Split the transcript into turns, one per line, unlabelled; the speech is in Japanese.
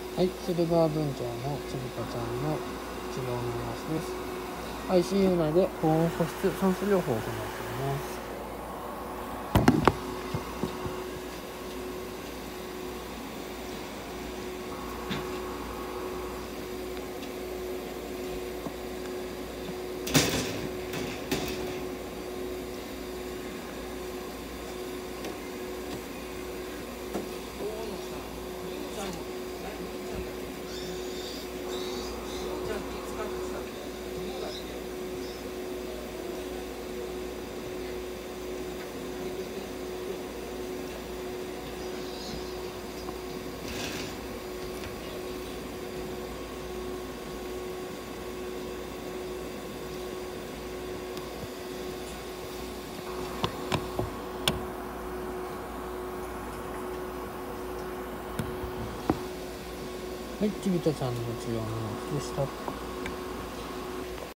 はい、シルバー文鳥のちびたちゃんの治療の様子です。ICU 内で高温保湿酸素療法を行っています。はい、ちびたちゃんの治療の様子でした。